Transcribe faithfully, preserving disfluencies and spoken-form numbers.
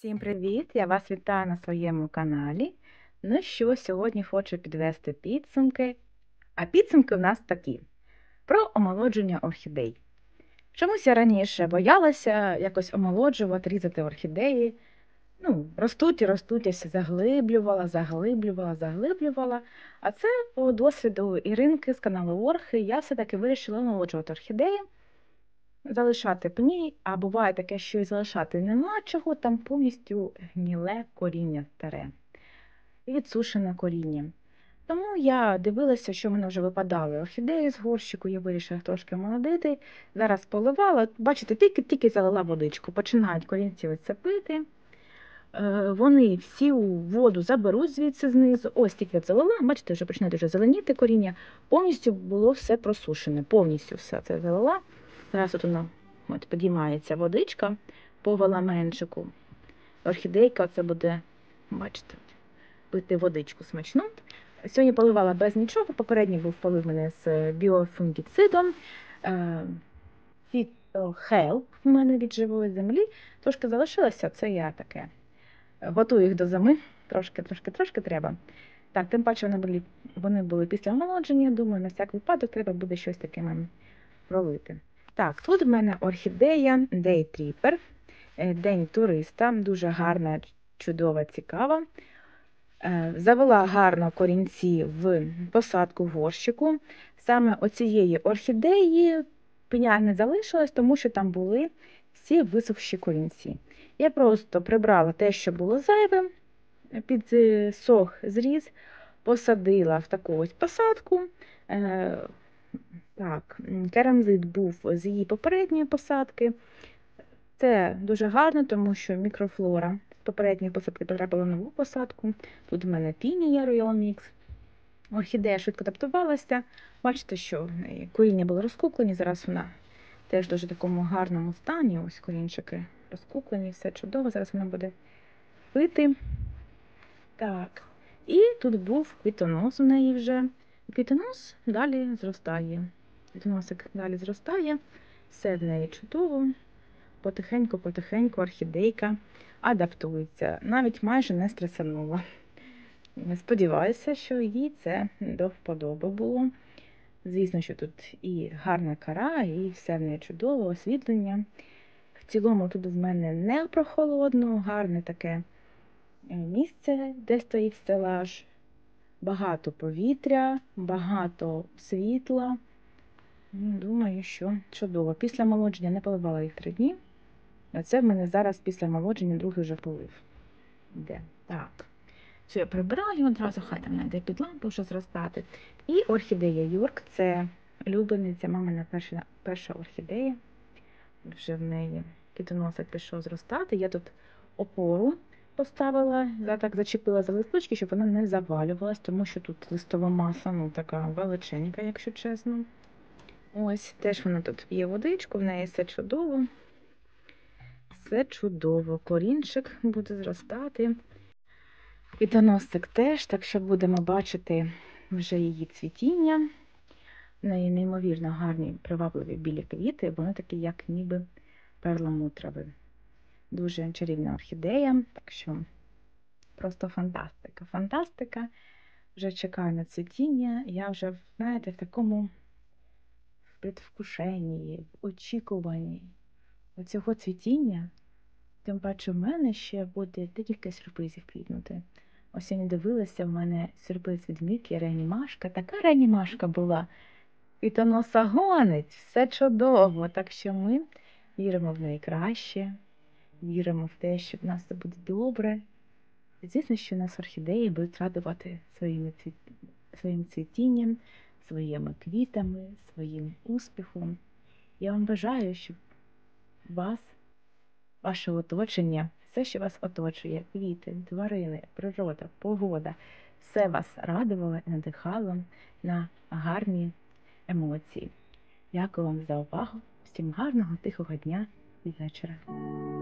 Всім привіт! Я вас вітаю на своєму каналі. Ну що, сьогодні хочу підвести підсумки. А підсумки у нас такі: про омолодження орхідей. Чомусь я раніше боялася якось омолоджувати, різати орхідеї. Ну, ростуть і ростуть, я все заглиблювала, заглиблювала, заглиблювала. А це по досвіду Іринки з каналу Орхи я все-таки вирішила омолоджувати орхідеї. Залишати пні, а буває таке, що і залишати нема чого, там повністю гніле коріння старе і відсушене коріння. Тому я дивилася, що в мене вже випадали орхідеї з горщику, я вирішила трошки омолодити. Зараз поливала, бачите, тільки-тільки залила водичку, починають корінці відцепити. Вони всю воду заберуть звідси знизу. Ось тільки залила, бачите, вже починає дуже зеленіти коріння. Повністю було все просушене, повністю все це залила. Зараз от воно от підіймається водичка по веламенчику. Орхідейка це буде, бачите, пити водичку смачну. Сьогодні поливала без нічого, попередній був полив мене з біофунгіцидом. Фітохелп в мене від живої землі. Трошки залишилося, це я таке. Готую їх до зими, трошки, трошки, трошки треба. Так, тим паче вони були, вони були після омолодження, думаю, на всяк випадок треба буде щось таке пролити. Так, тут в мене орхідея Day Tripper, День туриста, дуже гарна, чудова, цікава. Завела гарно корінці в посадку в горщику. Саме оцієї орхідеї пеня не залишилось, тому що там були всі висохші корінці. Я просто прибрала те, що було зайвим, підсох зріз, посадила в таку ось посадку. Так, керамзит був з її попередньої посадки. Це дуже гарно, тому що мікрофлора з попередньої посадки потрапила в нову посадку. Тут в мене пінія Royal Mix. Орхідея швидко адаптувалася. Бачите, що коріння були розкуклені, зараз вона теж в дуже такому гарному стані. Ось корінчики розкуклені, все чудово, зараз вона буде пити. Так, і тут був квітонос у неї вже. Квітонос далі зростає. Квітоносик далі зростає, все в неї чудово. Потихеньку-потихеньку орхідейка адаптується. Навіть майже не стресанула. Сподіваюся, що їй це до вподоби було. Звісно, що тут і гарна кора, і все в неї чудово, освітлення. В цілому тут в мене не прохолодно, гарне таке місце, де стоїть стелаж. Багато повітря, багато світла. Думаю, що чудово. Після омолодження не поливала їх три дні. А це в мене зараз після омолодження другий вже полив. Йде. Так. Все, я прибираю, одразу хай там йде під лампу, вже зростати. І орхідея Йорк, це улюблениця, мамина перша, перша орхідея. Вже в неї квітоносик пішов зростати. Я тут опору поставила, я так зачепила за листочки, щоб вона не завалювалась, тому що тут листова маса, ну така величенька, якщо чесно. Ось, теж вона тут п'є водичку, в неї все чудово. Все чудово. Корінчик буде зростати. Квітоносик теж, так що будемо бачити вже її цвітіння. В неї неймовірно гарні, привабливі білі квіти, вони такі, як ніби перламутрові. Дуже чарівна орхідея, так що просто фантастика. Фантастика. Вже чекаю на цвітіння. Я вже, знаєте, в такому предвкушенні, в очікуванні оцього цвітіння. Тим паче в мене ще буде декілька сюрпризів квітнути. Ось я не дивилася, в мене сюрприз від Мікі, реанімашка. Така реанімашка була. Квітоноса гонить, все чудово. Так що ми віримо в найкраще, віримо в те, що в нас все буде добре. Звісно, що нас орхідеї будуть радувати своїми цвіт... своїм цвітінням, своїми квітами, своїм успіхом. Я вам бажаю, щоб вас, ваше оточення, все, що вас оточує, квіти, тварини, природа, погода, все вас радувало і надихало на гарні емоції. Дякую вам за увагу. Всім гарного, тихого дня і вечора.